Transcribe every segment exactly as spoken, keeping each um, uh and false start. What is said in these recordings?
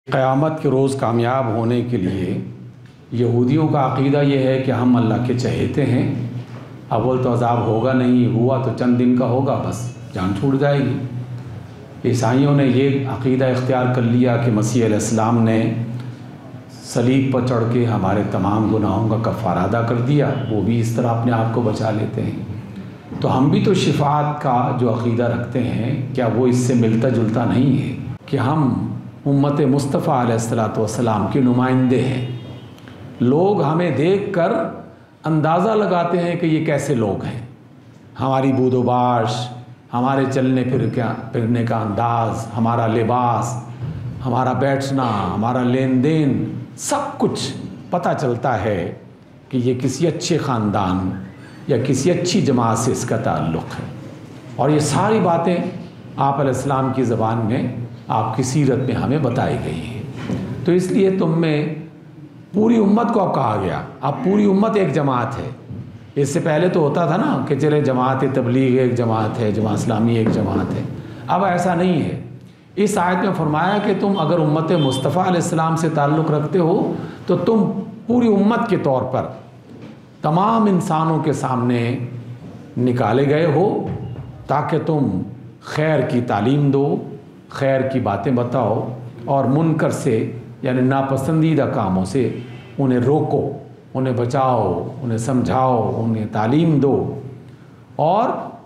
قیامت کے روز کامیاب ہونے کے لیے یہودیوں کا عقیدہ یہ ہے کہ ہم اللہ کے چہیتے ہیں، اول تو عذاب ہوگا نہیں، ہوا تو چند دن کا ہوگا، بس جان چھوٹ جائے گی۔ عیسائیوں نے یہ عقیدہ اختیار کر لیا کہ مسیح علیہ السلام نے صلیب پر چڑھ کے ہمارے تمام گناہوں کا کفارہ ادا کر دیا، وہ بھی اس طرح اپنے آپ کو بچا لیتے ہیں۔ تو ہم بھی تو شفاعت کا جو عقیدہ رکھتے ہیں، کیا وہ اس سے ملتا جلتا نہیں ہے کہ ہم امت مصطفیٰ علیہ الصلوۃ والسلام کے نمائندے ہیں؟ لوگ ہمیں دیکھ کر اندازہ لگاتے ہیں کہ یہ کیسے لوگ ہیں، ہماری بود و باش، ہمارے چلنے پھر کیا پھرنے کا انداز، ہمارا لباس، ہمارا بیٹھنا، ہمارا لین دین، سب کچھ پتہ چلتا ہے کہ یہ کسی اچھے خاندان یا کسی اچھی جماعت سے اس کا تعلق ہے۔ اور یہ ساری باتیں آپ علیہ السلام کی زبان میں، آپ کی سیرت میں ہمیں بتائی گئی ہیں۔ تو اس لیے تم میں پوری امت کو اب کہا گیا، اب پوری امت ایک جماعت ہے۔ اس سے پہلے تو ہوتا تھا نا کہ چلے جماعت تبلیغ ایک جماعت ہے، جماعت اسلامی ایک جماعت ہے، اب ایسا نہیں ہے۔ اس آیت میں فرمایا کہ تم اگر امت مصطفیٰ علیہ السلام سے تعلق رکھتے ہو تو تم پوری امت کے طور پر تمام انسانوں کے سامنے نکالے گئے ہو، تاکہ تم خیر کی تعلیم دو، خیر کی باتیں بتاؤ، اور منکر سے یعنی ناپسندیدہ کاموں سے انہیں روکو، انہیں بچاؤ، انہیں سمجھاؤ، انہیں تعلیم دو۔ اور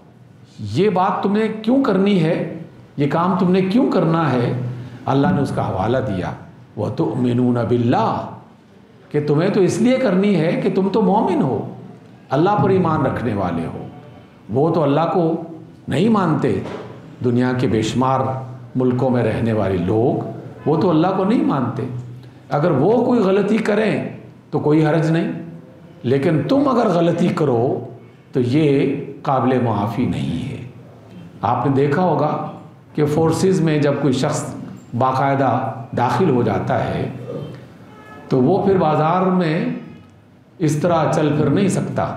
یہ بات تم نے کیوں کرنی ہے، یہ کام تم نے کیوں کرنا ہے، اللہ نے اس کا حوالہ دیا، وَتُؤْمِنُونَ بِاللَّهِ، کہ تمہیں تو اس لیے کرنی ہے کہ تم تو مومن ہو، اللہ پر ایمان رکھنے والے ہو۔ وہ تو اللہ کو نہیں مانتے، دنیا کے بے شمار ملکوں میں رہنے والے لوگ وہ تو اللہ کو نہیں مانتے۔ اگر وہ کوئی غلطی کریں تو کوئی حرج نہیں، لیکن تم اگر غلطی کرو تو یہ قابل معافی نہیں ہے۔ آپ نے دیکھا ہوگا کہ فورسز میں جب کوئی شخص باقاعدہ داخل ہو جاتا ہے تو وہ پھر بازار میں اس طرح چل پھر نہیں سکتا۔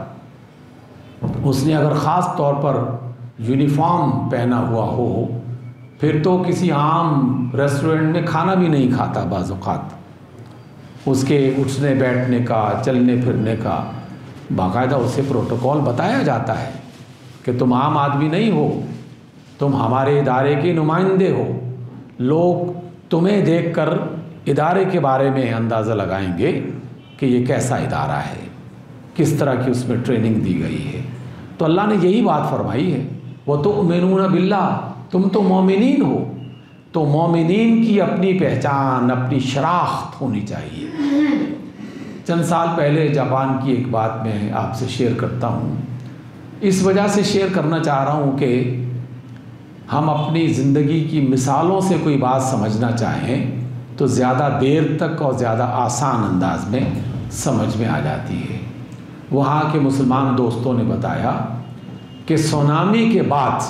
اس نے اگر خاص طور پر یونیفارم پہنا ہوا ہو، پھر تو کسی عام ریسٹورنٹ میں کھانا بھی نہیں کھاتا بعض اوقات۔ اس کے اٹھنے بیٹھنے کا، چلنے پھرنے کا باقاعدہ اسے پروٹوکول بتایا جاتا ہے کہ تم عام آدمی نہیں ہو، تم ہمارے ادارے کے نمائندے ہو۔ لوگ تمہیں دیکھ کر ادارے کے بارے میں اندازہ لگائیں گے کہ یہ کیسا ادارہ ہے، کس طرح کی اس میں ٹریننگ دی گئی ہے۔ تو اللہ نے یہی بات فرمائی ہے، وَتُؤْمِنُونَ بِاللَّهِ، تم تو مومنین ہو۔ تو مومنین کی اپنی پہچان، اپنی شناخت ہونی چاہیے۔ چند سال پہلے جاپان کی ایک بات میں آپ سے شیئر کرتا ہوں، اس وجہ سے شیئر کرنا چاہ رہا ہوں کہ ہم اپنی زندگی کی مثالوں سے کوئی بات سمجھنا چاہیں تو زیادہ دیر تک اور زیادہ آسان انداز میں سمجھ میں آ جاتی ہے۔ وہاں کے مسلمان دوستوں نے بتایا کہ سونامی کے بعد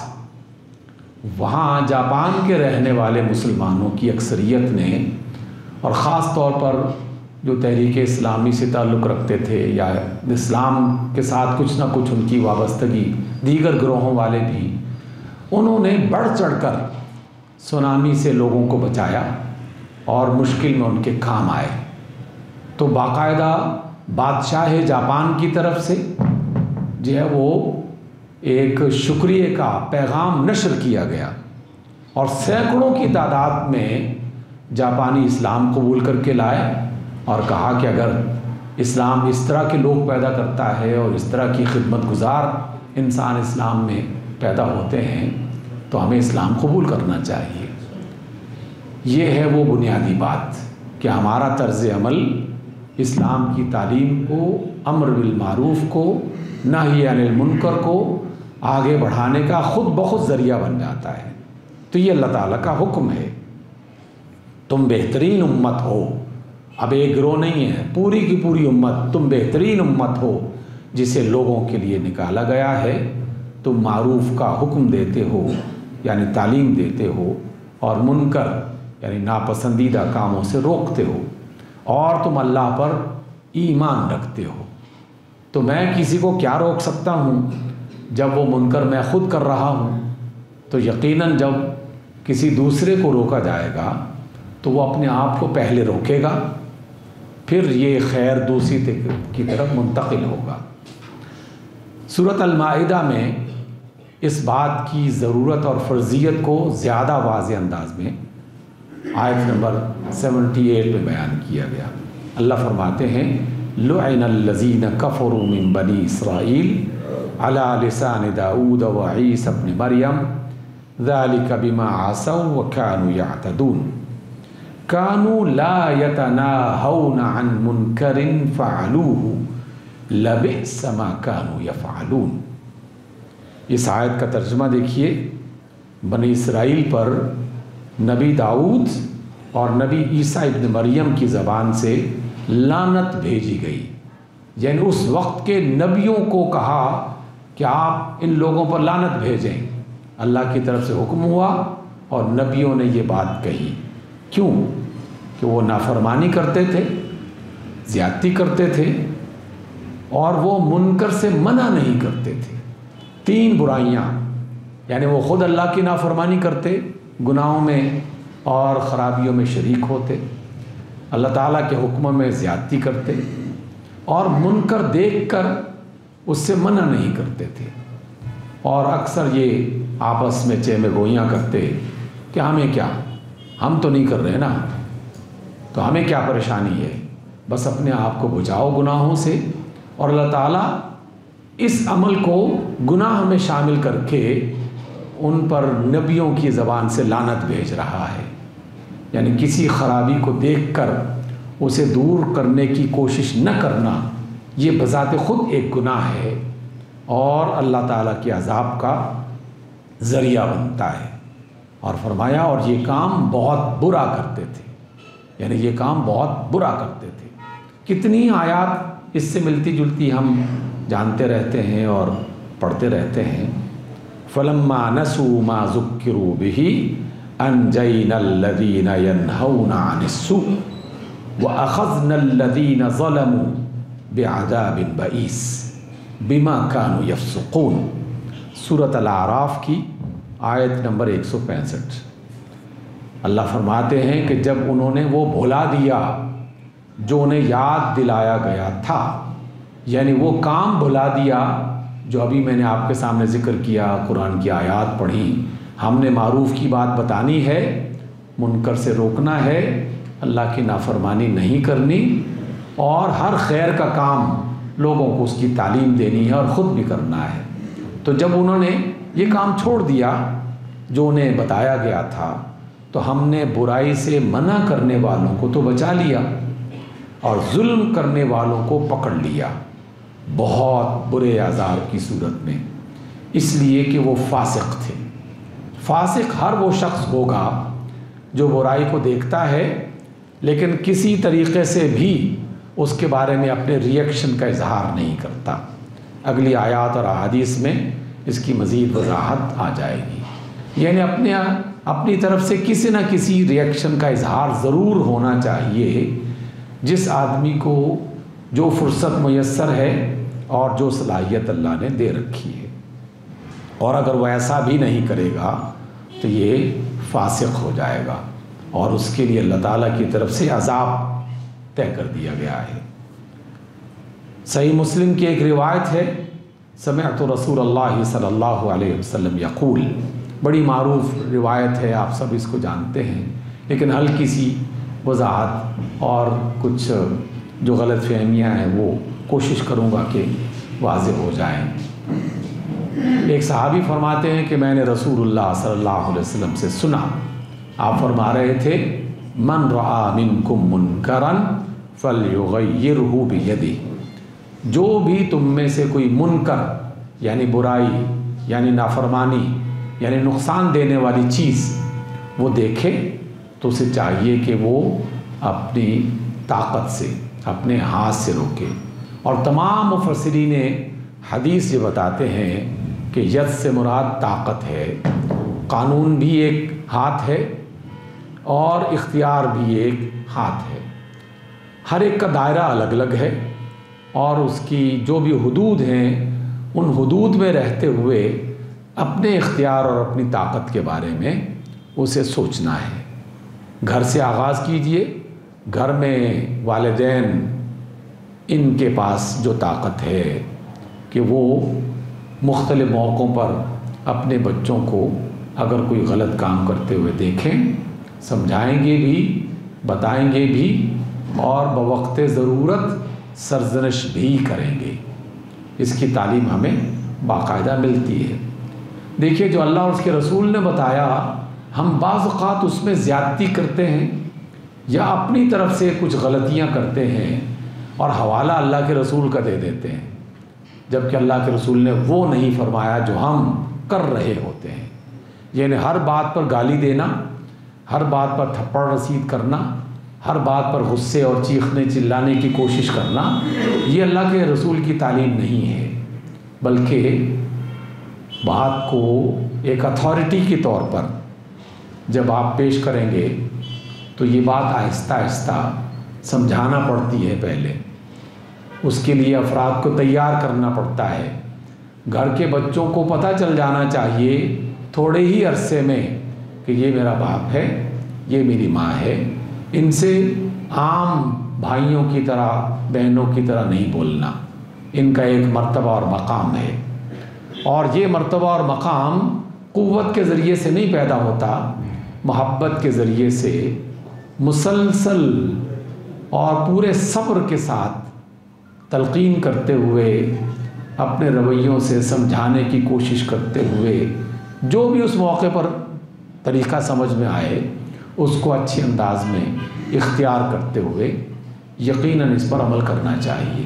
وہاں جاپان کے رہنے والے مسلمانوں کی اکثریت نے، اور خاص طور پر جو تحریک اسلامی سے تعلق رکھتے تھے یا اسلام کے ساتھ کچھ نہ کچھ ان کی وابستگی، دیگر گروہوں والے بھی، انہوں نے بڑھ چڑھ کر سونامی سے لوگوں کو بچایا اور مشکل میں ان کے کام آئے۔ تو باقاعدہ بادشاہ جاپان کی طرف سے جو ہے وہ ایک شکریہ کا پیغام نشر کیا گیا، اور سینکڑوں کی تعداد میں جاپانی اسلام قبول کر کے لائے، اور کہا کہ اگر اسلام اس طرح کے لوگ پیدا کرتا ہے اور اس طرح کی خدمت گزار انسان اسلام میں پیدا ہوتے ہیں تو ہمیں اسلام قبول کرنا چاہیے۔ یہ ہے وہ بنیادی بات کہ ہمارا طرز عمل اسلام کی تعلیم کو، امر بالمعروف کو، نہی عن المنکر کو آگے بڑھانے کا خود بخود ذریعہ بن جاتا ہے۔ تو یہ اللہ تعالیٰ کا حکم ہے، تم بہترین امت ہو۔ اب ایک گروہ نہیں ہے، پوری کی پوری امت، تم بہترین امت ہو جسے لوگوں کے لیے نکالا گیا ہے۔ تم معروف کا حکم دیتے ہو یعنی تعلیم دیتے ہو، اور منکر یعنی ناپسندیدہ کاموں سے روکتے ہو، اور تم اللہ پر ایمان رکھتے ہو۔ تو میں کسی کو کیا روک سکتا ہوں جب وہ منکر میں خود کر رہا ہوں؟ تو یقیناً جب کسی دوسرے کو روکا جائے گا تو وہ اپنے آپ کو پہلے روکے گا، پھر یہ خیر دوسری کی طرف منتقل ہوگا۔ سورۃ المائدہ میں اس بات کی ضرورت اور فرضیت کو زیادہ واضح انداز میں آیت نمبر سیونٹی ایٹ میں بیان کیا گیا۔ اللہ فرماتے ہیں لعن الذین کفروا من بنی اسرائیل علی لسان داؤد وعیسی ابن مریم ذلک بما عصوا وکانوا یعتدون کانوا لا یتناہون عن منکر فعلوہ لبئس ما کانوا یفعلون۔ اس آیت کا ترجمہ دیکھیے، بنی اسرائیل پر نبی داؤد اور نبی عیسیٰ ابن مریم کی زبان سے لعنت بھیجی گئی، یعنی اس وقت کے نبیوں کو کہا کہ آپ ان لوگوں پر لعنت بھیجیں۔ اللہ کی طرف سے حکم ہوا اور نبیوں نے یہ بات کہی۔ کیوں؟ کہ وہ نافرمانی کرتے تھے، زیادتی کرتے تھے، اور وہ منکر سے منع نہیں کرتے تھے۔ تین برائیاں، یعنی وہ خود اللہ کی نافرمانی کرتے، گناہوں میں اور خرابیوں میں شریک ہوتے، اللہ تعالیٰ کے حکم میں زیادتی کرتے، اور منکر دیکھ کر اس سے منع نہیں کرتے تھے، اور اکثر یہ آپس میں چہمے گوئیاں کرتے کہ ہمیں کیا، ہم تو نہیں کر رہے نا، تو ہمیں کیا پریشانی ہے، بس اپنے آپ کو بچاؤ گناہوں سے۔ اور اللہ تعالیٰ اس عمل کو گناہ میں شامل کر کے ان پر نبیوں کی زبان سے لعنت بھیج رہا ہے، یعنی کسی خرابی کو دیکھ کر اسے دور کرنے کی کوشش نہ کرنا، یہ بذات خود ایک گناہ ہے اور اللہ تعالیٰ کے عذاب کا ذریعہ بنتا ہے۔ اور فرمایا اور یہ کام بہت برا کرتے تھے، یعنی یہ کام بہت برا کرتے تھے۔ کتنی آیات اس سے ملتی جلتی ہم جانتے رہتے ہیں اور پڑھتے رہتے ہیں۔ فَلَمَّا نَسُوا مَا ذُكِّرُوا بِهِ أَنْجَيْنَا الَّذِينَ يَنْهَوْنَ عَنِ السُّوءِ وَأَخَذْنَا الَّذِينَ ظَلَمُوا بِعَذَابٍ بَئِيسٍ بِمَا كَانُوا يَفْسُقُونَ۔ سورۃ الاعراف کی آیت نمبر ایک سو پینسٹھ۔ اللہ فرماتے ہیں کہ جب انہوں نے وہ بھلا دیا جو انہیں یاد دلایا گیا تھا، یعنی وہ کام بھلا دیا جو ابھی میں نے آپ کے سامنے ذکر کیا، قرآن کی آیات پڑھی، ہم نے معروف کی بات بتانی ہے، منکر سے روکنا ہے، اللہ کی نافرمانی نہیں کرنی، اور ہر خیر کا کام لوگوں کو اس کی تعلیم دینی ہے اور خود بھی کرنا ہے۔ تو جب انہوں نے یہ کام چھوڑ دیا جو انہیں بتایا گیا تھا، تو ہم نے برائی سے منع کرنے والوں کو تو بچا لیا اور ظلم کرنے والوں کو پکڑ لیا بہت برے عذاب کی صورت میں، اس لیے کہ وہ فاسق تھے۔ فاسق ہر وہ شخص ہوگا جو برائی کو دیکھتا ہے لیکن کسی طریقے سے بھی اس کے بارے میں اپنے ریئیکشن کا اظہار نہیں کرتا۔ اگلی آیات اور احادیث میں اس کی مزید وضاحت آ جائے گی، یعنی اپنے اپنی طرف سے کسی نہ کسی ریئیکشن کا اظہار ضرور ہونا چاہیے جس آدمی کو جو فرصت میسر ہے اور جو صلاحیت اللہ نے دے رکھی ہے، اور اگر وہ ایسا بھی نہیں کرے گا تو یہ فاسق ہو جائے گا اور اس کے لیے اللہ تعالیٰ کی طرف سے عذاب طے کر دیا گیا ہے۔ صحیح مسلم کی ایک روایت ہے، سمعت رسول اللہ صلی اللہ علیہ وسلم یقول، بڑی معروف روایت ہے، آپ سب اس کو جانتے ہیں، لیکن ہلکی سی وضاحت اور کچھ جو غلط فہمیاں ہیں وہ کوشش کروں گا کہ واضح ہو جائیں۔ ایک صحابی فرماتے ہیں کہ میں نے رسول اللہ صلی اللہ علیہ وسلم سے سنا، آپ فرما رہے تھے من رعا منکم منکرا فلیغیرہ بیدہ، جو بھی تم میں سے کوئی منکر یعنی برائی یعنی نافرمانی یعنی نقصان دینے والی چیز وہ دیکھے تو اسے چاہیے کہ وہ اپنی طاقت سے اپنے ہاتھ سے روکے۔ اور تمام مفسرین حدیث یہ بتاتے ہیں کہ ید سے مراد طاقت ہے، قانون بھی ایک ہاتھ ہے اور اختیار بھی ایک ہاتھ ہے، ہر ایک کا دائرہ الگ الگ ہے، اور اس کی جو بھی حدود ہیں ان حدود میں رہتے ہوئے اپنے اختیار اور اپنی طاقت کے بارے میں اسے سوچنا ہے۔ گھر سے آغاز کیجئے. گھر میں والدین ان کے پاس جو طاقت ہے کہ وہ مختلف موقعوں پر اپنے بچوں کو اگر کوئی غلط کام کرتے ہوئے دیکھیں سمجھائیں گے بھی، بتائیں گے بھی اور بوقت ضرورت سرزنش بھی کریں گے. اس کی تعلیم ہمیں باقاعدہ ملتی ہے. دیکھیے جو اللہ اور اس کے رسول نے بتایا، ہم بعض اوقات اس میں زیادتی کرتے ہیں یا اپنی طرف سے کچھ غلطیاں کرتے ہیں اور حوالہ اللہ کے رسول کا دے دیتے ہیں، جبکہ اللہ کے رسول نے وہ نہیں فرمایا جو ہم کر رہے ہوتے ہیں. یعنی ہر بات پر گالی دینا، ہر بات پر تھپڑ رسید کرنا، ہر بات پر غصے اور چیخنے چلانے کی کوشش کرنا، یہ اللہ کے رسول کی تعلیم نہیں ہے، بلکہ بات کو ایک اتھارٹی کے طور پر جب آپ پیش کریں گے تو یہ بات آہستہ آہستہ سمجھانا پڑتی ہے. پہلے اس کے لیے افراد کو تیار کرنا پڑتا ہے. گھر کے بچوں کو پتہ چل جانا چاہیے تھوڑے ہی عرصے میں کہ یہ میرا باپ ہے، یہ میری ماں ہے، ان سے عام بھائیوں کی طرح بہنوں کی طرح نہیں بولنا. ان کا ایک مرتبہ اور مقام ہے، اور یہ مرتبہ اور مقام قوت کے ذریعے سے نہیں پیدا ہوتا، محبت کے ذریعے سے مسلسل اور پورے صبر کے ساتھ تلقین کرتے ہوئے، اپنے رویوں سے سمجھانے کی کوشش کرتے ہوئے، جو بھی اس موقع پر طریقہ سمجھ میں آئے اس کو اچھے انداز میں اختیار کرتے ہوئے یقیناً اس پر عمل کرنا چاہیے.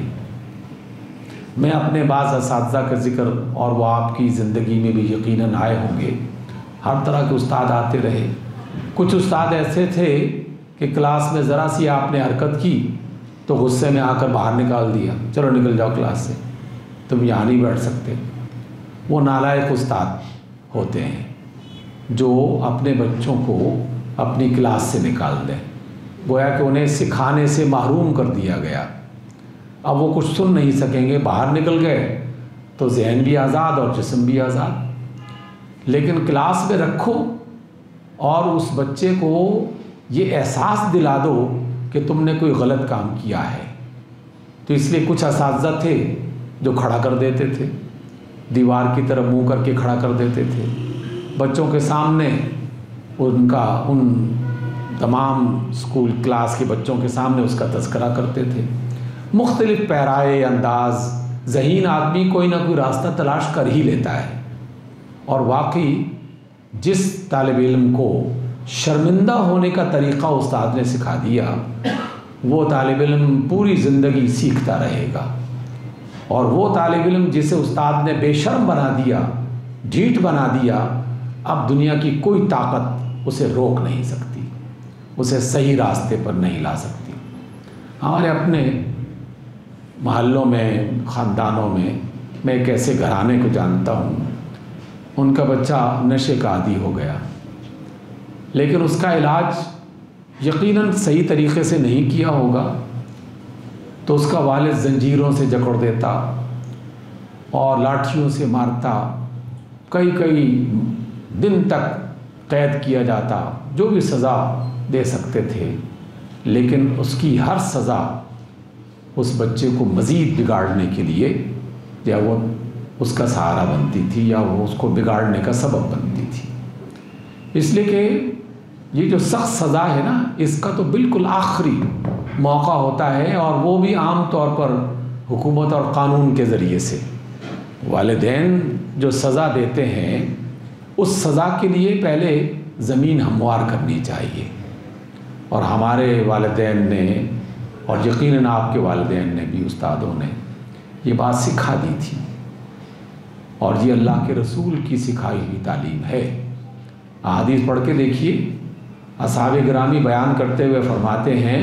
میں اپنے بعض اساتذہ کا ذکر، اور وہ آپ کی زندگی میں بھی یقیناً آئے ہوں گے، ہر طرح کے استاد آتے رہے. کچھ استاد ایسے تھے کہ کلاس میں ذرا سی آپ نے حرکت کی تو غصے میں آ کر باہر نکال دیا، چلو نکل جاؤ کلاس سے، تم یہاں نہیں بیٹھ سکتے. وہ نالائق استاد ہوتے ہیں جو اپنے بچوں کو اپنی کلاس سے نکال دیں، گویا کہ انہیں سکھانے سے محروم کر دیا گیا. اب وہ کچھ سن نہیں سکیں گے، باہر نکل گئے تو ذہن بھی آزاد اور جسم بھی آزاد. لیکن کلاس میں رکھو اور اس بچے کو یہ احساس دلا دو کہ تم نے کوئی غلط کام کیا ہے. تو اس لیے کچھ اساتذہ تھے جو کھڑا کر دیتے تھے، دیوار کی طرف منہ کر کے کھڑا کر دیتے تھے، بچوں کے سامنے ان کا ان تمام اسکول کلاس کے بچوں کے سامنے اس کا تذکرہ کرتے تھے. مختلف پیرائے انداز، ذہین آدمی کوئی نہ کوئی راستہ تلاش کر ہی لیتا ہے. اور واقعی جس طالب علم کو شرمندہ ہونے کا طریقہ استاد نے سکھا دیا، وہ طالب علم پوری زندگی سیکھتا رہے گا. اور وہ طالب علم جسے استاد نے بے شرم بنا دیا، ڈھیٹ بنا دیا، اب دنیا کی کوئی طاقت اسے روک نہیں سکتی، اسے صحیح راستے پر نہیں لا سکتی. ہمارے اپنے محلوں میں، خاندانوں میں، میں ایک ایسے گھرانے کو جانتا ہوں، ان کا بچہ نشے کا عادی ہو گیا، لیکن اس کا علاج یقیناً صحیح طریقے سے نہیں کیا ہوگا، تو اس کا والد زنجیروں سے جکڑ دیتا اور لاٹھیوں سے مارتا، کئی کئی دن تک قید کیا جاتا، جو بھی سزا دے سکتے تھے. لیکن اس کی ہر سزا اس بچے کو مزید بگاڑنے کے لیے یا وہ اس کا سہارا بنتی تھی یا وہ اس کو بگاڑنے کا سبب بنتی تھی. اس لیے کہ یہ جو سخت سزا ہے نا، اس کا تو بالکل آخری موقع ہوتا ہے، اور وہ بھی عام طور پر حکومت اور قانون کے ذریعے سے. والدین جو سزا دیتے ہیں اس سزا کے لیے پہلے زمین ہموار کرنی چاہیے. اور ہمارے والدین نے، اور یقیناً آپ کے والدین نے بھی، استادوں نے یہ بات سکھا دی تھی، اور یہ اللہ کے رسول کی سکھائی ہوئی تعلیم ہے. احادیث پڑھ کے دیکھیے، اصحاب گرامی بیان کرتے ہوئے فرماتے ہیں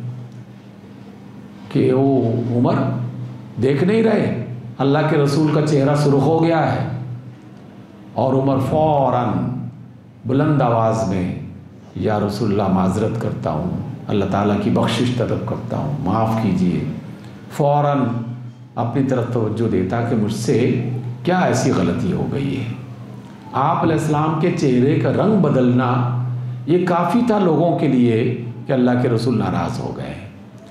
کہ او عمر، دیکھ نہیں رہے اللہ کے رسول کا چہرہ سرخ ہو گیا ہے؟ اور عمر فوراً بلند آواز میں، یا رسول اللہ معذرت کرتا ہوں، اللہ تعالیٰ کی بخشش طلب کرتا ہوں، معاف کیجئے. فوراً اپنی طرف توجہ دیتا کہ مجھ سے کیا ایسی غلطی ہو گئی ہے. آپ علیہ السلام کے چہرے کا رنگ بدلنا یہ کافی تھا لوگوں کے لیے کہ اللہ کے رسول ناراض ہو گئے.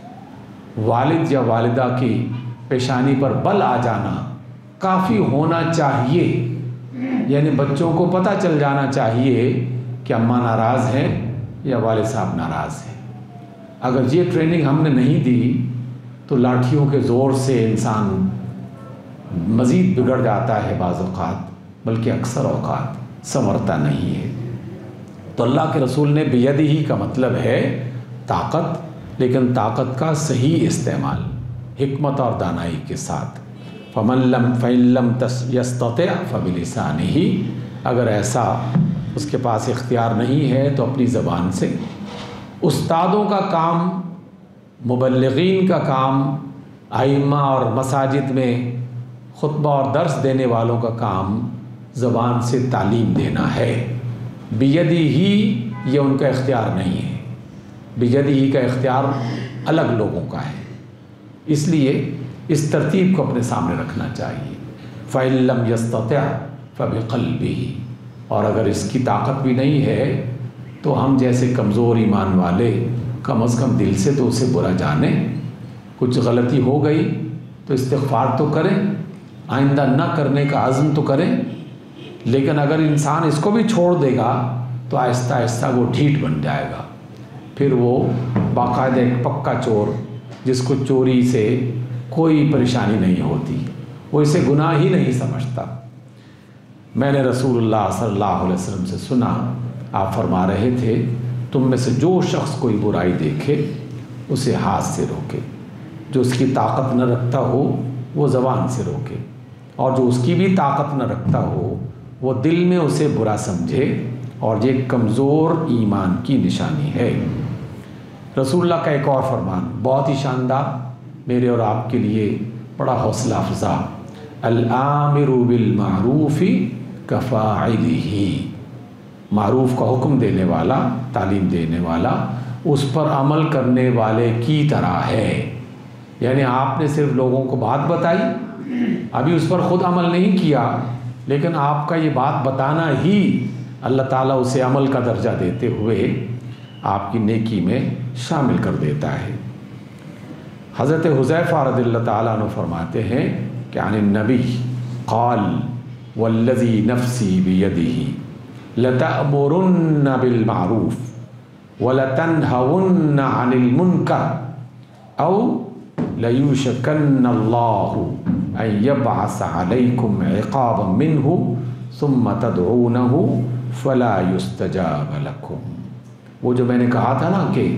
والد یا والدہ کی پیشانی پر بل آ جانا کافی ہونا چاہیے. یعنی بچوں کو پتہ چل جانا چاہیے کہ اماں ناراض ہیں یا والد صاحب ناراض ہیں. اگر یہ ٹریننگ ہم نے نہیں دی تو لاٹھیوں کے زور سے انسان مزید بگڑ جاتا ہے بعض اوقات، بلکہ اکثر اوقات سنورتا نہیں ہے. تو اللہ کے رسول نے بیدہی کا مطلب ہے طاقت، لیکن طاقت کا صحیح استعمال حکمت اور دانائی کے ساتھ. فمن لم فإن لم یستطع فبلسانہ، اگر ایسا اس کے پاس اختیار نہیں ہے تو اپنی زبان سے. استادوں کا کام، مبلغین کا کام، ائمہ اور مساجد میں خطبہ اور درس دینے والوں کا کام زبان سے تعلیم دینا ہے. بیدہی یہ ان کا اختیار نہیں ہے، بیدہی کا اختیار الگ لوگوں کا ہے. اس لیے اس ترتیب کو اپنے سامنے رکھنا چاہیے. فإن لم یستطع فبقلبہ، اور اگر اس کی طاقت بھی نہیں ہے تو ہم جیسے کمزور ایمان والے کم از کم دل سے تو اسے برا جانیں. کچھ غلطی ہو گئی تو استغفار تو کریں، آئندہ نہ کرنے کا عزم تو کریں. لیکن اگر انسان اس کو بھی چھوڑ دے گا تو آہستہ آہستہ وہ ڈھیٹ بن جائے گا. پھر وہ باقاعدہ ایک پکا چور، جس کو چوری سے کوئی پریشانی نہیں ہوتی، وہ اسے گناہ ہی نہیں سمجھتا. میں نے رسول اللہ صلی اللہ علیہ وسلم سے سنا، آپ فرما رہے تھے تم میں سے جو شخص کوئی برائی دیکھے اسے ہاتھ سے روکے، جو اس کی طاقت نہ رکھتا ہو وہ زبان سے روکے، اور جو اس کی بھی طاقت نہ رکھتا ہو وہ دل میں اسے برا سمجھے، اور یہ کمزور ایمان کی نشانی ہے. رسول اللہ کا ایک اور فرمان بہت ہی شاندار، میرے اور آپ کے لیے بڑا حوصلہ افزا. الآمر بالمعروف کفاعلہ، معروف کا حکم دینے والا، تعلیم دینے والا اس پر عمل کرنے والے کی طرح ہے. یعنی آپ نے صرف لوگوں کو بات بتائی، ابھی اس پر خود عمل نہیں کیا، لیکن آپ کا یہ بات بتانا ہی اللہ تعالیٰ اسے عمل کا درجہ دیتے ہوئے آپ کی نیکی میں شامل کر دیتا ہے. حضرت حذیفہ رضی اللہ تعالیٰ عنہ فرماتے ہیں کہ عن النبی قال والذی نفسی بیدہ لتأمرن بالمعروف ولتنہون عن المنکر او لیوشکن اللہ ان یبعث علیکم عقابا منہ ثم تدعونہ فلا یستجاب لکم. وہ جو میں نے کہا تھا نا کہ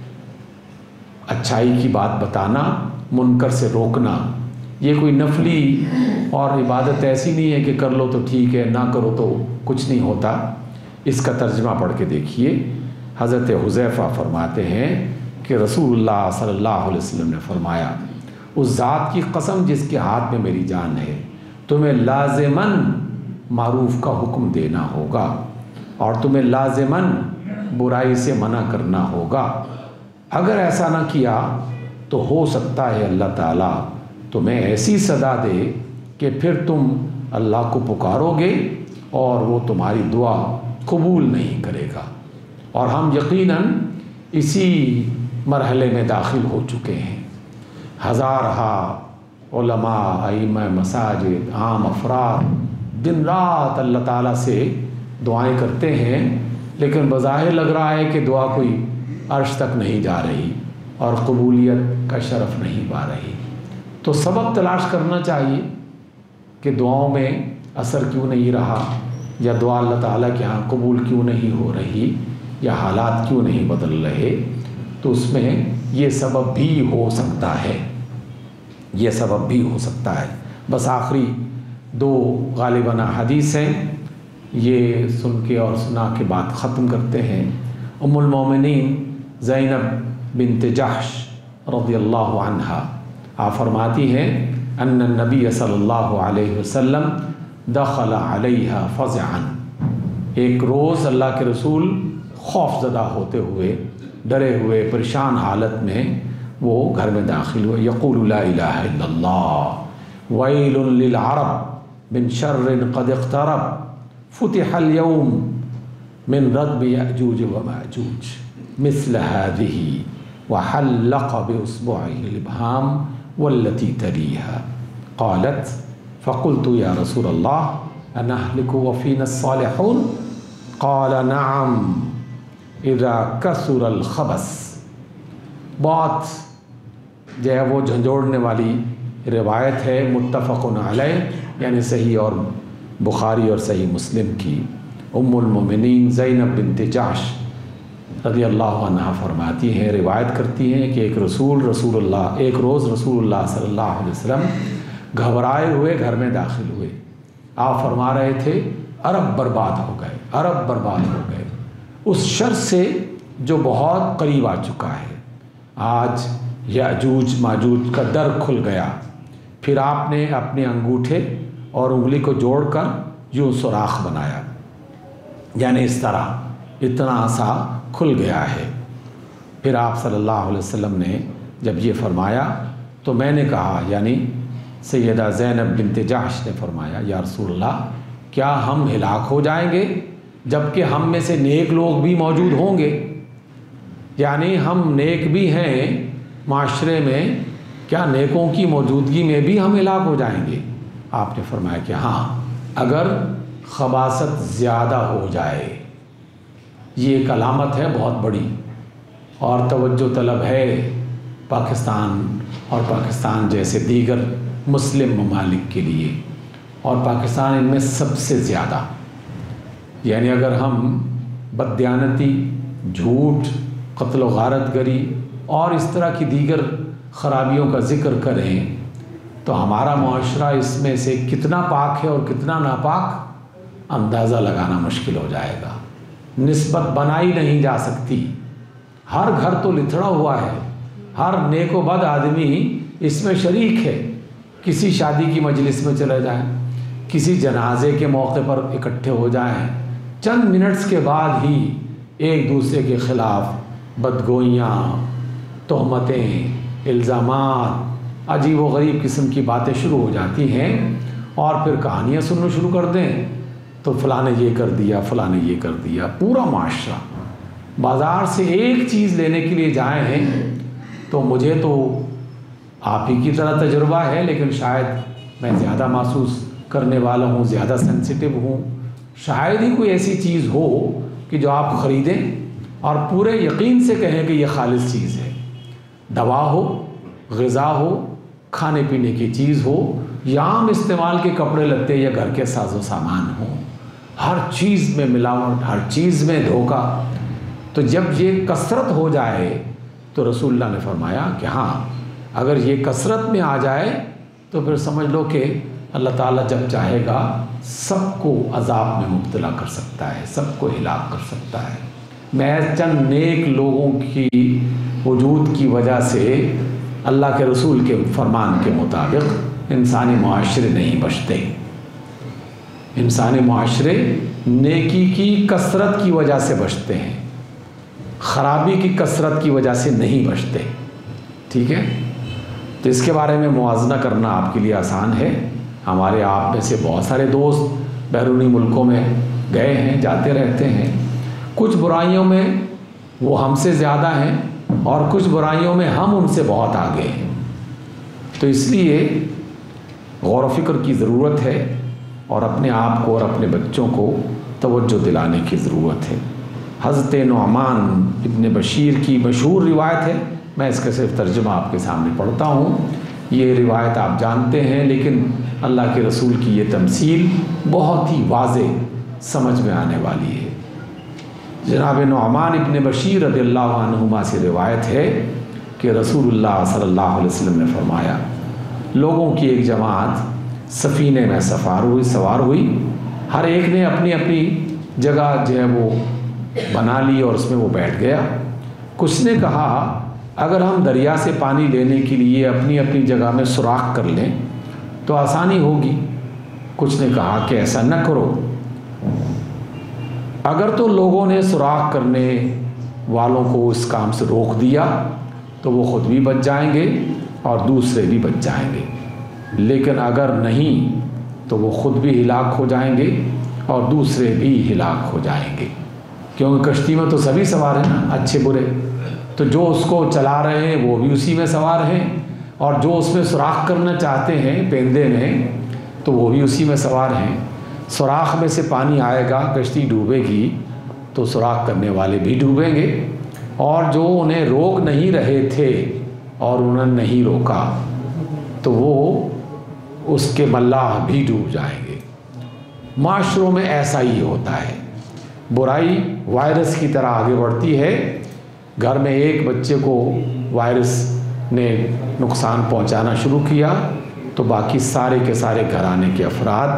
اچھائی کی بات بتانا، منکر سے روکنا، یہ کوئی نفلی اور عبادت ایسی نہیں ہے کہ کر لو تو ٹھیک ہے، نہ کرو تو کچھ نہیں ہوتا. اس کا ترجمہ پڑھ کے دیکھیے. حضرت حذیفہ فرماتے ہیں کہ رسول اللہ صلی اللہ علیہ وسلم نے فرمایا اس ذات کی قسم جس کے ہاتھ میں میری جان ہے، تمہیں لازماً معروف کا حکم دینا ہوگا اور تمہیں لازماً برائی سے منع کرنا ہوگا. اگر ایسا نہ کیا تو ہو سکتا ہے اللہ تعالیٰ تمہیں ایسی سزا دے کہ پھر تم اللہ کو پکارو گے اور وہ تمہاری دعا قبول نہیں کرے گا. اور ہم یقیناً اسی مرحلے میں داخل ہو چکے ہیں. ہزارہا علماء، ائمہ مساجد، عام افراد دن رات اللہ تعالیٰ سے دعائیں کرتے ہیں، لیکن بظاہر لگ رہا ہے کہ دعا کوئی عرش تک نہیں جا رہی اور قبولیت کا شرف نہیں پا رہی. تو سبب تلاش کرنا چاہیے کہ دعاؤں میں اثر کیوں نہیں رہا، یا دعا اللہ تعالیٰ کے ہاں قبول کیوں نہیں ہو رہی، یا حالات کیوں نہیں بدل رہے. تو اس میں یہ سبب بھی ہو سکتا ہے، یہ سبب بھی ہو سکتا ہے. بس آخری دو غالباً حدیث ہیں، یہ سن کے اور سنا کے بعد ختم کرتے ہیں. ام المومنین زینب بنت جحش رضی اللہ عنہا آپ فرماتی ہیں ان النبی صلی اللہ علیہ وسلم دخل علیہا فزعا، ایک روز اللہ کے رسول خوف زدہ ہوتے ہوئے، ڈرے ہوئے، پریشان حالت میں وہ گھر میں داخل ہوئے. یقول لا الہ الا اللہ ویل للعرب من شر قد اقترب فتح اليوم من ردم یأجوج و مأجوج مثل هذه وحلق بإصبعه الإبهام والتي تليها. قالت فقلت يا رسول الله أنهلك وفينا الصالحون؟ قال نعم إذا كثر الخبث. بہت جو ہے وہ جھنجھوڑنے والی روایت ہے، متفق علیہ، یعنی صحیح اور بخاری اور صحیح مسلم کی. ام المومنین زینب بنت جحش رضی اللہ عنہ فرماتی ہیں، روایت کرتی ہیں کہ ایک رسول رسول اللہ ایک روز رسول اللہ صلی اللہ علیہ وسلم گھبرائے ہوئے گھر میں داخل ہوئے. آپ فرما رہے تھے عرب برباد ہو گئے، عرب برباد ہو گئے اس شر سے جو بہت قریب آ چکا ہے. آج یاجوج ماجوج کا در کھل گیا. پھر آپ نے اپنے انگوٹھے اور انگلی کو جوڑ کر یوں سوراخ بنایا، یعنی اس طرح اتنا سا کھل گیا ہے. پھر آپ صلی اللہ علیہ وسلم نے جب یہ فرمایا تو میں نے کہا، یعنی سیدہ زینب بنت جحش نے فرمایا، یا رسول اللہ کیا ہم ہلاک ہو جائیں گے جبکہ ہم میں سے نیک لوگ بھی موجود ہوں گے؟ یعنی ہم نیک بھی ہیں معاشرے میں، کیا نیکوں کی موجودگی میں بھی ہم ہلاک ہو جائیں گے؟ آپ نے فرمایا کہ ہاں، اگر خباثت زیادہ ہو جائے. یہ ایک علامت ہے بہت بڑی اور توجہ طلب ہے پاکستان اور پاکستان جیسے دیگر مسلم ممالک کے لیے، اور پاکستان ان میں سب سے زیادہ. یعنی اگر ہم بددیانتی، جھوٹ، قتل و غارت گری اور اس طرح کی دیگر خرابیوں کا ذکر کریں تو ہمارا معاشرہ اس میں سے کتنا پاک ہے اور کتنا ناپاک اندازہ لگانا مشکل ہو جائے گا. نسبت بنائی نہیں جا سکتی. ہر گھر تو لتھڑا ہوا ہے، ہر نیک و بد آدمی اس میں شریک ہے. کسی شادی کی مجلس میں چلے جائیں، کسی جنازے کے موقع پر اکٹھے ہو جائیں، چند منٹس کے بعد ہی ایک دوسرے کے خلاف بدگوئیاں، تہمتیں، الزامات، عجیب و غریب قسم کی باتیں شروع ہو جاتی ہیں. اور پھر کہانیاں سننا شروع کر دیں تو فلاں نے یہ کر دیا، فلاں نے یہ کر دیا. پورا معاشرہ بازار سے ایک چیز لینے کے لیے جائیں ہیں تو مجھے تو آپ ہی کی طرح تجربہ ہے، لیکن شاید میں زیادہ محسوس کرنے والا ہوں، زیادہ سینسیٹیو ہوں. شاید ہی کوئی ایسی چیز ہو کہ جو آپ خریدیں اور پورے یقین سے کہیں کہ یہ خالص چیز ہے. دوا ہو، غذا ہو، کھانے پینے کی چیز ہو، یا عام استعمال کے کپڑے لتے یا گھر کے ساز و سامان ہوں، ہر چیز میں ملاوٹ، ہر چیز میں دھوکہ. تو جب یہ کثرت ہو جائے تو رسول اللہ نے فرمایا کہ ہاں، اگر یہ کثرت میں آ جائے تو پھر سمجھ لو کہ اللہ تعالیٰ جب چاہے گا سب کو عذاب میں مبتلا کر سکتا ہے، سب کو ہلاک کر سکتا ہے. محض چند نیک لوگوں کی وجود کی وجہ سے اللہ کے رسول کے فرمان کے مطابق انسانی معاشرے نہیں بچتے. انسانی معاشرے نیکی کی کثرت کی وجہ سے بچتے ہیں، خرابی کی کثرت کی وجہ سے نہیں بچتے. ٹھیک ہے؟ تو اس کے بارے میں موازنہ کرنا آپ کے لیے آسان ہے. ہمارے آپ میں سے بہت سارے دوست بیرونی ملکوں میں گئے ہیں، جاتے رہتے ہیں. کچھ برائیوں میں وہ ہم سے زیادہ ہیں اور کچھ برائیوں میں ہم ان سے بہت آگے ہیں. تو اس لیے غور و فکر کی ضرورت ہے اور اپنے آپ کو اور اپنے بچوں کو توجہ دلانے کی ضرورت ہے. حضرت نعمان ابن بشیر کی مشہور روایت ہے، میں اس کا صرف ترجمہ آپ کے سامنے پڑھتا ہوں. یہ روایت آپ جانتے ہیں، لیکن اللہ کے رسول کی یہ تمثیل بہت ہی واضح سمجھ میں آنے والی ہے. جناب نعمان ابن بشیر رضی اللہ عنہما سے روایت ہے کہ رسول اللہ صلی اللہ علیہ وسلم نے فرمایا، لوگوں کی ایک جماعت سفینے میں سفار ہوئی سوار ہوئی ہر ایک نے اپنی اپنی جگہ جو ہے وہ بنا لی اور اس میں وہ بیٹھ گیا. کچھ نے کہا اگر ہم دریا سے پانی لینے کے لیے اپنی اپنی جگہ میں سوراخ کر لیں تو آسانی ہوگی. کچھ نے کہا کہ ایسا نہ کرو، اگر تو لوگوں نے سوراخ کرنے والوں کو اس کام سے روک دیا تو وہ خود بھی بچ جائیں گے اور دوسرے بھی بچ جائیں گے، لیکن اگر نہیں تو وہ خود بھی ہلاک ہو جائیں گے اور دوسرے بھی ہلاک ہو جائیں گے. کیونکہ کشتی میں تو سبھی سوار ہیں نا، اچھے برے، تو جو اس کو چلا رہے ہیں وہ بھی اسی میں سوار ہیں، اور جو اس میں سوراخ کرنا چاہتے ہیں پیندے میں تو وہ بھی اسی میں سوار ہیں۔ سوراخ میں سے پانی آئے گا، کشتی ڈوبے گی تو سوراخ کرنے والے بھی ڈوبیں گے، اور جو انہیں روک نہیں رہے تھے اور انہوں نے نہیں روکا تو وہ اس کے ملاح بھی ڈوب جائیں گے۔ معاشروں میں ایسا ہی ہوتا ہے، برائی وائرس کی طرح آگے بڑھتی ہے۔ گھر میں ایک بچے کو وائرس نے نقصان پہنچانا شروع کیا تو باقی سارے کے سارے گھرانے کے افراد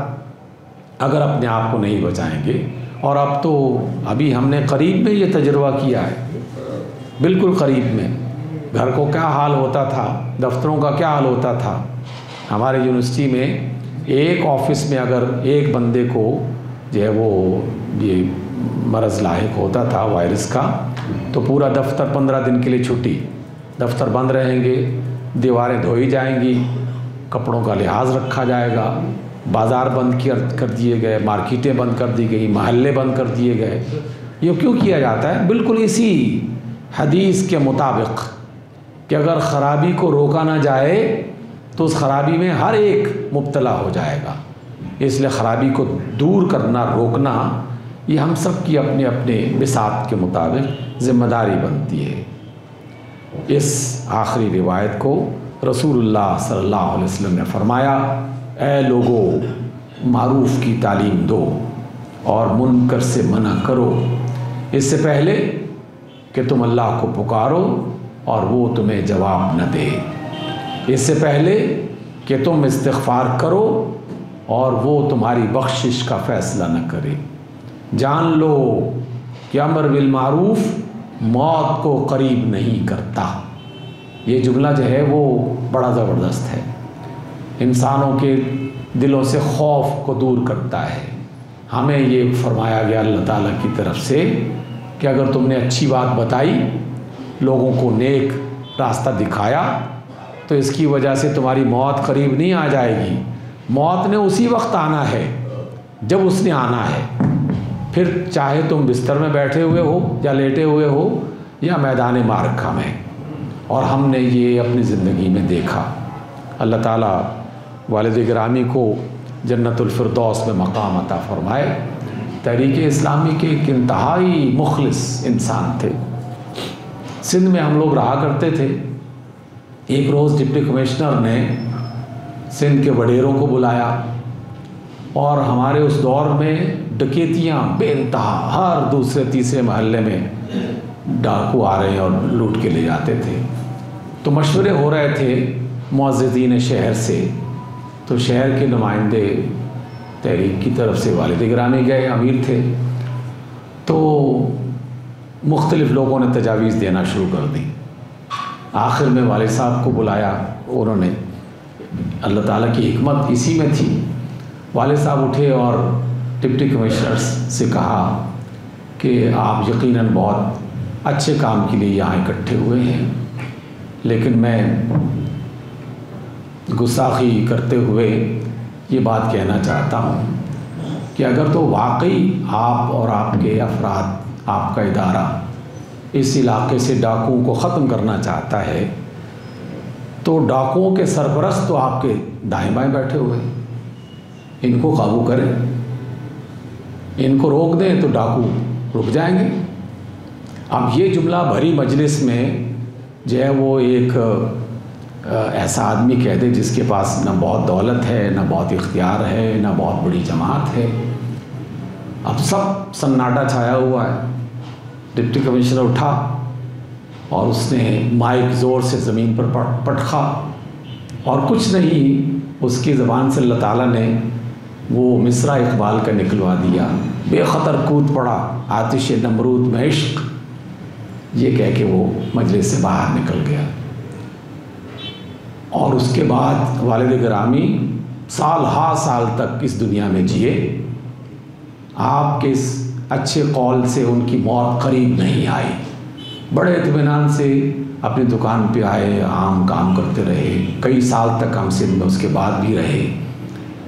اگر اپنے آپ کو نہیں بچائیں گے، اور اب تو ابھی ہم نے قریب میں یہ تجربہ کیا ہے، بالکل قریب میں، گھر کو کیا حال ہوتا تھا، دفتروں کا کیا حال ہوتا تھا۔ ہمارے یونیورسٹی میں ایک آفس میں اگر ایک بندے کو جو ہے وہ یہ مرض لاحق ہوتا تھا وائرس کا تو پورا دفتر پندرہ دن کے لیے چھٹی، دفتر بند رہیں گے، دیواریں دھوئی جائیں گی، کپڑوں کا لحاظ رکھا جائے گا، بازار بند کر دیے گئے، مارکیٹیں بند کر دی گئی، محلے بند کر دیے گئے۔ یہ کیوں کیا جاتا ہے؟ بالکل اسی حدیث کے مطابق کہ اگر خرابی کو روکا نہ جائے تو اس خرابی میں ہر ایک مبتلا ہو جائے گا، اس لیے خرابی کو دور کرنا، روکنا، یہ ہم سب کی اپنے اپنے بساط کے مطابق ذمہ داری بنتی ہے۔ اس آخری روایت کو رسول اللہ صلی اللہ علیہ وسلم نے فرمایا، اے لوگو معروف کی تعلیم دو اور منکر سے منع کرو، اس سے پہلے کہ تم اللہ کو پکارو اور وہ تمہیں جواب نہ دے، اس سے پہلے کہ تم استغفار کرو اور وہ تمہاری بخشش کا فیصلہ نہ کرے۔ جان لو کہ امر بالمعروف موت کو قریب نہیں کرتا۔ یہ جملہ جو ہے وہ بڑا زبردست ہے، انسانوں کے دلوں سے خوف کو دور کرتا ہے۔ ہمیں یہ فرمایا گیا اللہ تعالیٰ کی طرف سے کہ اگر تم نے اچھی بات بتائی، لوگوں کو نیک راستہ دکھایا، تو اس کی وجہ سے تمہاری موت قریب نہیں آ جائے گی، موت نے اسی وقت آنا ہے جب اس نے آنا ہے، پھر چاہے تم بستر میں بیٹھے ہوئے ہو یا لیٹے ہوئے ہو یا میدان معرکہ میں۔ اور ہم نے یہ اپنی زندگی میں دیکھا۔ اللہ تعالیٰ والد گرامی کو جنت الفردوس میں مقام عطا فرمائے۔ تحریک اسلامی کے ایک انتہائی مخلص انسان تھے۔ سندھ میں ہم لوگ رہا کرتے تھے۔ ایک روز ڈپٹی کمشنر نے سندھ کے وڈیروں کو بلایا، اور ہمارے اس دور میں ڈکیتیاں بے انتہا، ہر دوسرے تیسرے محلے میں ڈاکو آ رہے ہیں اور لوٹ کے لے جاتے تھے۔ تو مشورے ہو رہے تھے معززین شہر سے، تو شہر کے نمائندے تحریک کی طرف سے والد گرامی گئے، امیر تھے، تو مختلف لوگوں نے تجاویز دینا شروع کر دی۔ آخر میں والد صاحب کو بلایا انہوں نے، اللہ تعالیٰ کی حکمت اسی میں تھی۔ والد صاحب اٹھے اور ڈپٹی کمشنر سے کہا کہ آپ یقیناً بہت اچھے کام کے لیے یہاں اکٹھے ہوئے ہیں، لیکن میں گستاخی کرتے ہوئے یہ بات کہنا چاہتا ہوں کہ اگر تو واقعی آپ اور آپ کے افراد، آپ کا ادارہ اس علاقے سے ڈاکوؤں کو ختم کرنا چاہتا ہے تو ڈاکوؤں کے سرپرست تو آپ کے دائیں بائیں بیٹھے ہوئے ہیں، ان کو قابو کریں، ان کو روک دیں تو ڈاکو رک جائیں گے۔ اب یہ جملہ بھری مجلس میں جو ہے وہ ایک ایسا آدمی کہہ دے جس کے پاس نہ بہت دولت ہے، نہ بہت اختیار ہے، نہ بہت بڑی جماعت ہے، اب سب سناٹا چھایا ہوا ہے۔ ڈپٹی کمشنر اٹھا اور اس نے مائک زور سے زمین پر پٹخا، اور کچھ نہیں، اس کی زبان سے اللہ تعالیٰ نے وہ مصرع اقبال کا نکلوا دیا، بے خطر کود پڑا آتش نمرود میں عشق، یہ کہہ کے وہ مجلس سے باہر نکل گیا۔ اور اس کے بعد والد گرامی سال ہا سال تک اس دنیا میں جیے۔ آپ کے اس اچھے قول سے ان کی موت قریب نہیں آئی، بڑے اطمینان سے اپنی دکان پہ آئے، عام کام کرتے رہے، کئی سال تک ہم سندھ میں اس کے بعد بھی رہے۔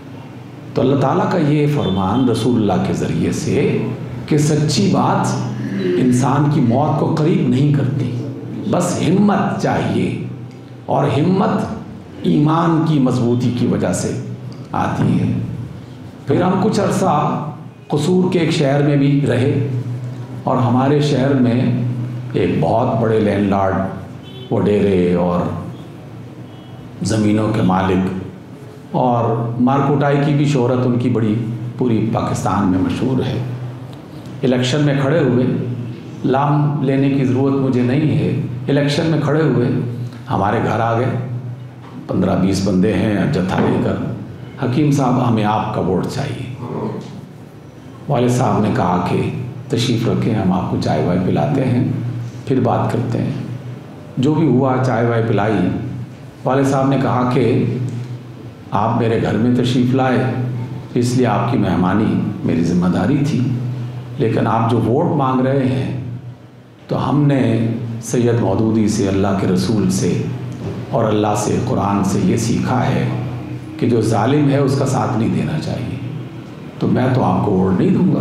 تو اللہ تعالیٰ کا یہ فرمان رسول اللہ کے ذریعے سے کہ سچی بات انسان کی موت کو قریب نہیں کرتی، بس ہمت چاہیے، اور ہمت ایمان کی مضبوطی کی وجہ سے آتی ہے۔ پھر ہم کچھ عرصہ قصور کے ایک شہر میں بھی رہے، اور ہمارے شہر میں ایک بہت بڑے لینڈ لارڈ وڈیرے اور زمینوں کے مالک، اور مارکوٹائی کی بھی شہرت ان کی بڑی پوری پاکستان میں مشہور ہے۔ الیکشن میں کھڑے ہوئے، نام لینے کی ضرورت مجھے نہیں ہے، الیکشن میں کھڑے ہوئے، ہمارے گھر آ گئے، پندرہ بیس بندے ہیں جتھا لے کر، حکیم صاحب ہمیں آپ کا ووٹ چاہیے۔ والد صاحب نے کہا کہ تشریف رکھیں، ہم آپ کو چائے وائے پلاتے ہیں، پھر بات کرتے ہیں۔ جو بھی ہوا چائے وائے پلائی، والد صاحب نے کہا کہ آپ میرے گھر میں تشریف لائے، اس لیے آپ کی مہمانی میری ذمہ داری تھی، لیکن آپ جو ووٹ مانگ رہے ہیں تو ہم نے سید مودودی سے، اللہ کے رسول سے اور اللہ سے، قرآن سے یہ سیکھا ہے کہ جو ظالم ہے اس کا ساتھ نہیں دینا چاہیے، تو میں تو آپ کو ووٹ نہیں دوں گا۔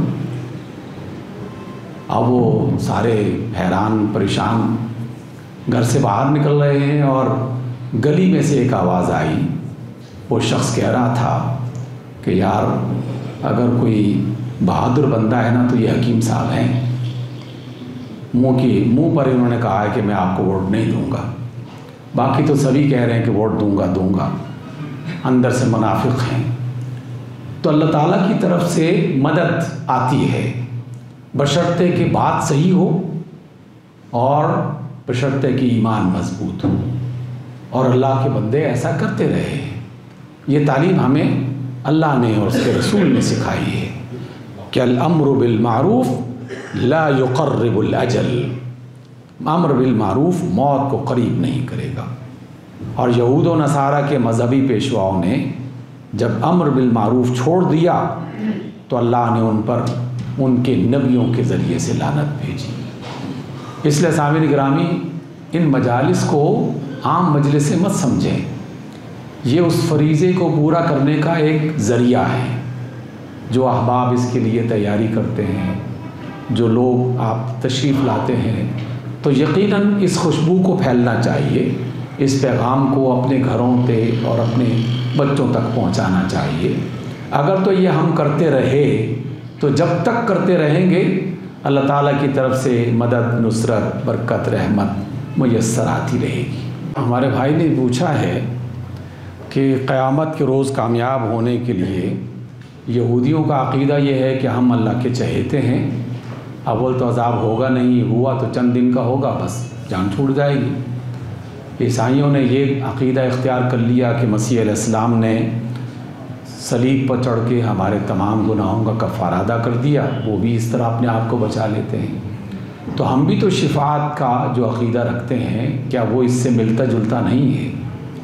اب وہ سارے حیران پریشان گھر سے باہر نکل رہے ہیں، اور گلی میں سے ایک آواز آئی، وہ شخص کہہ رہا تھا کہ یار اگر کوئی بہادر بندہ ہے نا تو یہ حکیم صاحب ہیں۔ منہ کی منہ پر انہوں نے کہا ہے کہ میں آپ کو ووٹ نہیں دوں گا، باقی تو سبھی کہہ رہے ہیں کہ ووٹ دوں گا دوں گا، اندر سے منافق ہیں۔ تو اللہ تعالیٰ کی طرف سے مدد آتی ہے، بشرطے کہ بات صحیح ہو اور بشرطے کہ ایمان مضبوط ہو، اور اللہ کے بندے ایسا کرتے رہے۔ یہ تعلیم ہمیں اللہ نے اور اس کے رسول نے سکھائی ہے کہ الامر بالمعروف لا یقرب الاجل، امر بالمعروف موت کو قریب نہیں کرے گا۔ اور یہود و نصارہ کے مذہبی پیشواؤں نے جب امر بالمعروف چھوڑ دیا تو اللہ نے ان پر ان کے نبیوں کے ذریعے سے لعنت بھیجی۔ اس لیے سامعین گرامی، ان مجالس کو عام مجلسیں مت سمجھیں، یہ اس فریضے کو پورا کرنے کا ایک ذریعہ ہے۔ جو احباب اس کے لیے تیاری کرتے ہیں، جو لوگ آپ تشریف لاتے ہیں، تو یقیناً اس خوشبو کو پھیلنا چاہیے، اس پیغام کو اپنے گھروں پہ اور اپنے بچوں تک پہنچانا چاہیے۔ اگر تو یہ ہم کرتے رہے تو جب تک کرتے رہیں گے اللہ تعالیٰ کی طرف سے مدد، نصرت، برکت، رحمت میسر آتی رہے گی۔ ہمارے بھائی نے پوچھا ہے کہ قیامت کے روز کامیاب ہونے کے لیے یہودیوں کا عقیدہ یہ ہے کہ ہم اللہ کے چہیتے ہیں، اول تو عذاب ہوگا نہیں، ہوا تو چند دن کا ہوگا، بس جان چھوٹ جائے گی۔ عیسائیوں نے یہ عقیدہ اختیار کر لیا کہ مسیح علیہ السلام نے صلیب پر چڑھ کے ہمارے تمام گناہوں کا کفارہ ادا کر دیا، وہ بھی اس طرح اپنے آپ کو بچا لیتے ہیں۔ تو ہم بھی تو شفاعت کا جو عقیدہ رکھتے ہیں، کیا وہ اس سے ملتا جلتا نہیں ہے؟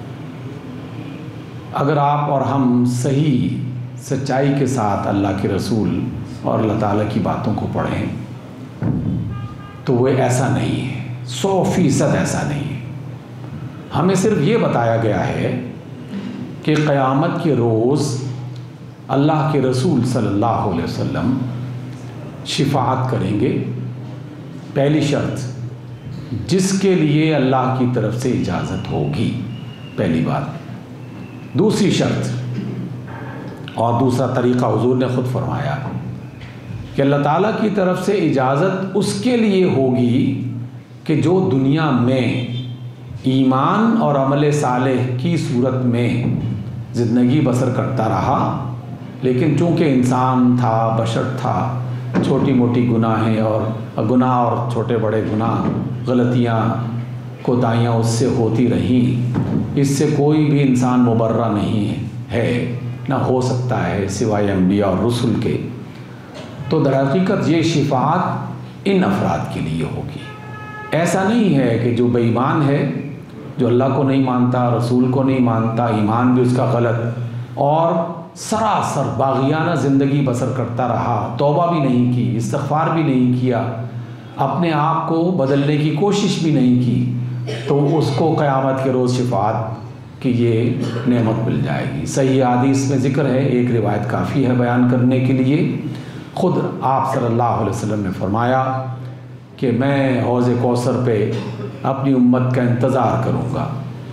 اگر آپ اور ہم صحیح سچائی کے ساتھ اللہ کے رسول اور اللہ تعالیٰ کی باتوں کو پڑھیں تو وہ ایسا نہیں ہے، سو فیصد ایسا نہیں ہے۔ ہمیں صرف یہ بتایا گیا ہے کہ قیامت کے روز اللہ کے رسول صلی اللہ علیہ وسلم شفاعت کریں گے، پہلی شرط جس کے لیے اللہ کی طرف سے اجازت ہوگی، پہلی بات۔ دوسری شرط اور دوسرا طریقہ حضور نے خود فرمایا کہ اللہ تعالیٰ کی طرف سے اجازت اس کے لیے ہوگی کہ جو دنیا میں ایمان اور عمل صالح کی صورت میں زندگی بسر کرتا رہا، لیکن چونکہ انسان تھا، بشر تھا، چھوٹی موٹی گناہیں اور گناہ اور چھوٹے بڑے گناہ، غلطیاں، کوتاہیاں اس سے ہوتی رہیں، اس سے کوئی بھی انسان مبرہ نہیں ہے، نہ ہو سکتا ہے سوائے انبیاء اور رسل کے۔ تو در حقیقت یہ شفاعت ان افراد کے لیے ہوگی۔ ایسا نہیں ہے کہ جو بے ایمان ہے، جو اللہ کو نہیں مانتا، رسول کو نہیں مانتا، ایمان بھی اس کا غلط، اور سراسر باغیانہ زندگی بسر کرتا رہا، توبہ بھی نہیں کی، استغفار بھی نہیں کیا، اپنے آپ کو بدلنے کی کوشش بھی نہیں کی، تو اس کو قیامت کے روز شفاعت کی یہ نعمت مل جائے گی۔ صحیح حدیث میں ذکر ہے، ایک روایت کافی ہے بیان کرنے کے لیے۔ خود آپ صلی اللہ علیہ وسلم نے فرمایا کہ میں حوض کوثر پہ اپنی امت کا انتظار کروں گا۔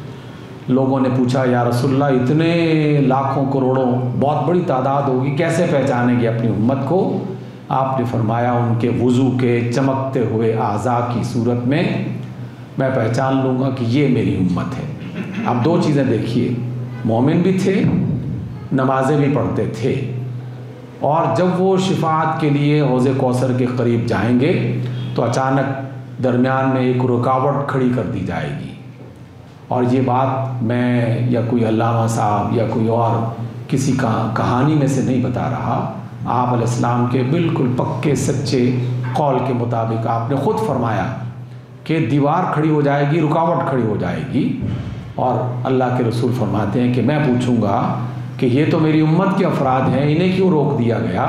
لوگوں نے پوچھا یا رسول اللہ اتنے لاکھوں کروڑوں بہت بڑی تعداد ہوگی، کیسے پہچانیں گے اپنی امت کو؟ آپ نے فرمایا ان کے وضو کے چمکتے ہوئے اعضاء کی صورت میں میں پہچان لوں گا کہ یہ میری امت ہے۔ اب دو چیزیں دیکھیے، مومن بھی تھے، نمازیں بھی پڑھتے تھے، اور جب وہ شفاعت کے لیے حوض کوثر کے قریب جائیں گے تو اچانک درمیان میں ایک رکاوٹ کھڑی کر دی جائے گی۔ اور یہ بات میں یا کوئی علامہ صاحب یا کوئی اور کسی کا کہانی میں سے نہیں بتا رہا، آپ علیہ السلام کے بالکل پکے سچے قول کے مطابق آپ نے خود فرمایا کہ دیوار کھڑی ہو جائے گی، رکاوٹ کھڑی ہو جائے گی، اور اللہ کے رسول فرماتے ہیں کہ میں پوچھوں گا کہ یہ تو میری امت کے افراد ہیں، انہیں کیوں روک دیا گیا؟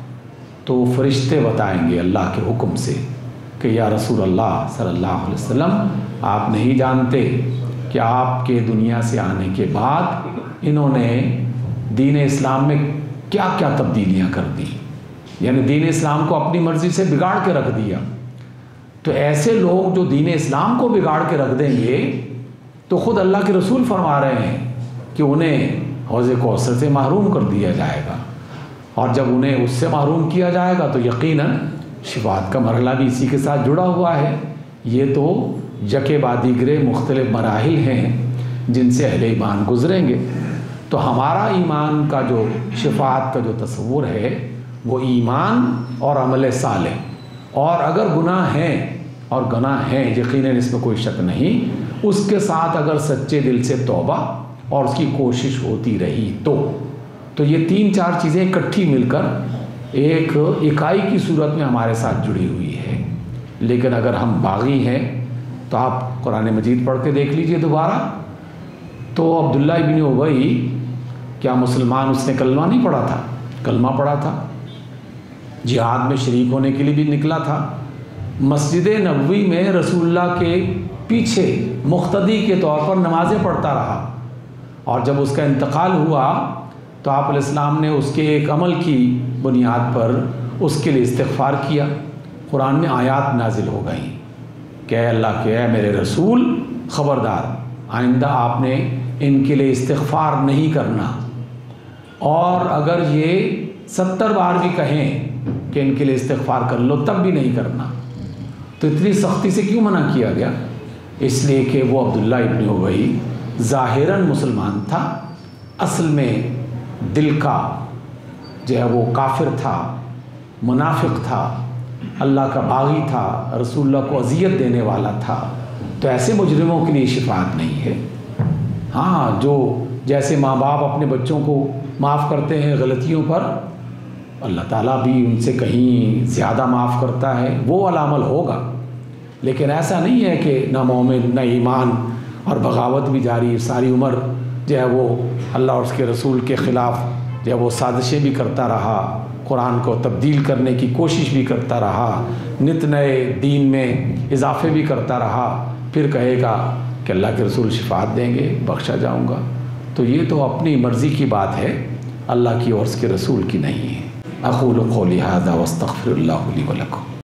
تو فرشتے بتائیں گے اللہ کے حکم سے کہ یا رسول اللہ صلی اللہ علیہ وسلم آپ نہیں جانتے کہ آپ کے دنیا سے آنے کے بعد انہوں نے دین اسلام میں کیا کیا تبدیلیاں کر دی، یعنی دین اسلام کو اپنی مرضی سے بگاڑ کے رکھ دیا۔ تو ایسے لوگ جو دین اسلام کو بگاڑ کے رکھ دیں گے تو خود اللہ کے رسول فرما رہے ہیں کہ انہیں حوض کوثر سے محروم کر دیا جائے گا، اور جب انہیں اس سے محروم کیا جائے گا تو یقیناً شفاعت کا مرحلہ بھی اسی کے ساتھ جڑا ہوا ہے۔ یہ تو یکے بعد دیگرے مختلف مراحل ہیں جن سے اہل ایمان گزریں گے۔ تو ہمارا ایمان کا جو شفاعت کا جو تصور ہے وہ ایمان اور عمل صالح، اور اگر گناہ ہیں اور گناہ ہیں یقیناً اس میں کوئی شک نہیں، اس کے ساتھ اگر سچے دل سے توبہ اور اس کی کوشش ہوتی رہی تو تو یہ تین چار چیزیں اکٹھی مل کر ایک اکائی کی صورت میں ہمارے ساتھ جڑی ہوئی ہے۔ لیکن اگر ہم باغی ہیں تو آپ قرآن مجید پڑھ کے دیکھ لیجئے دوبارہ، تو عبداللہ ابن ابی کیا مسلمان اس نے کلمہ نہیں پڑھا تھا؟ کلمہ پڑھا تھا، جہاد میں شریک ہونے کے لیے بھی نکلا تھا، مسجد نبوی میں رسول اللہ کے پیچھے مقتدی کے طور پر نمازیں پڑھتا رہا، اور جب اس کا انتقال ہوا تو آپ علیہ السلام نے اس کے ایک عمل کی بنیاد پر اس کے لیے استغفار کیا۔ قرآن میں آیات نازل ہو گئیں کہ اے اللہ کے اے میرے رسول خبردار، آئندہ آپ نے ان کے لیے استغفار نہیں کرنا، اور اگر یہ ستر بار بھی کہیں کہ ان کے لیے استغفار کر لو تب بھی نہیں کرنا۔ تو اتنی سختی سے کیوں منع کیا گیا؟ اس لیے کہ وہ عبداللہ ابن ابی ظاہراً مسلمان تھا، اصل میں دل کا جو ہے وہ کافر تھا، منافق تھا، اللہ کا باغی تھا، رسول اللہ کو اذیت دینے والا تھا۔ تو ایسے مجرموں کے لیے شفاعت نہیں ہے۔ ہاں، جو جیسے ماں باپ اپنے بچوں کو معاف کرتے ہیں غلطیوں پر، اللہ تعالیٰ بھی ان سے کہیں زیادہ معاف کرتا ہے، وہ والا عمل ہوگا۔ لیکن ایسا نہیں ہے کہ نہ مومن نہ ایمان اور بغاوت بھی جاری، ساری عمر جو ہے وہ اللہ اور اس کے رسول کے خلاف جو ہے وہ سازشیں بھی کرتا رہا، قرآن کو تبدیل کرنے کی کوشش بھی کرتا رہا، نت نئے دین میں اضافے بھی کرتا رہا، پھر کہے گا کہ اللہ کے رسول شفاعت دیں گے، بخشا جاؤں گا۔ تو یہ تو اپنی مرضی کی بات ہے، اللہ کی اور اس کے رسول کی نہیں ہے۔ اقول قولی ھذا واستغفر اللہ لی ولکم۔